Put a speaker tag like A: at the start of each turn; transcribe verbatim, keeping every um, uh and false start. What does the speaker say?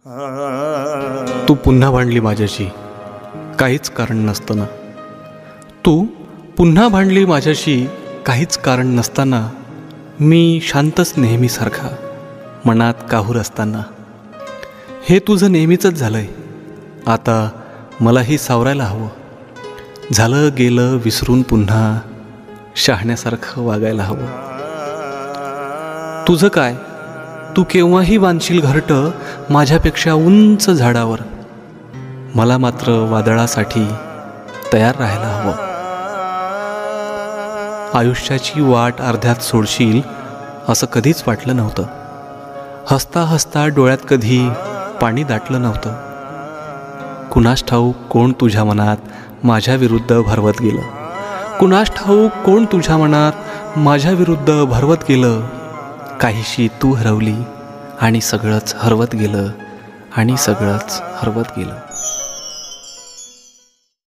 A: तू पुन्हा भांडली माझ्याशी काहीच कारण नसताना. तू पुन्हा भांडली माझ्याशी काहीच कारण नसताना. मी शांतच नेहमीसारखा मनात काहूर असताना. हे तुझं नेहमीचंच झालंय. आता मलाही सावरायला हवं. झालं गेलं विसरून पुन्हा शहाण्यासारखं वागायला हवं. तुझं काय, तू केव्हाही बांधशील घरटं माझ्यापेक्षा उंच झाडावर. मला मात्र वादळासाठी तयार राहायला हवं. आयुष्याची वाट अर्ध्यात सोडशील असं कधीच वाटलं नव्हतं. हसता हसता डोळ्यात कधी पाणी दाटलं नव्हतं. कुणास ठाऊक कोण तुझ्या मनात माझ्या विरुद्ध भरवत गेलं. कुणास ठाऊक कोण तुझ्या मनात माझ्या विरुद्ध भरवत गेलं. काहीशी तू हरवली आणि सगळंच हरवत गेलं आणि सगळंच हरवत गेलं.